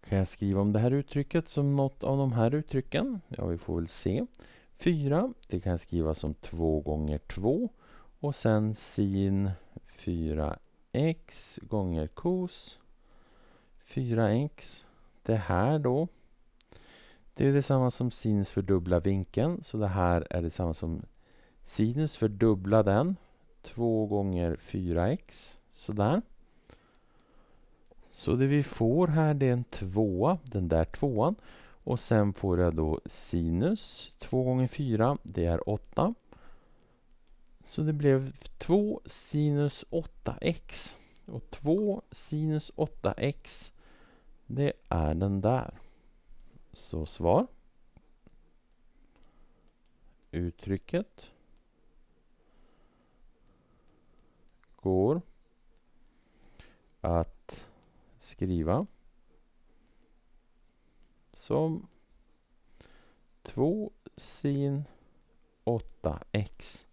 Kan jag skriva om det här uttrycket som något av de här uttrycken? Ja, vi får väl se. 4, det kan jag skriva som 2 gånger 2. Och sen sin 4x gånger cos 4x. Det här då, det är detsamma som sinus fördubbla vinkeln. Så det här är detsamma som sinus fördubbla den. 2 gånger 4x. Sådär. Så det vi får här, det är en 2, den där 2:an. Och sen får jag då sinus 2 gånger 4, det är 8. Så det blev 2 sinus 8x. Och 2 sinus 8x, det är den där. Så svar. Uttrycket går att skriva som 2 sin 8x.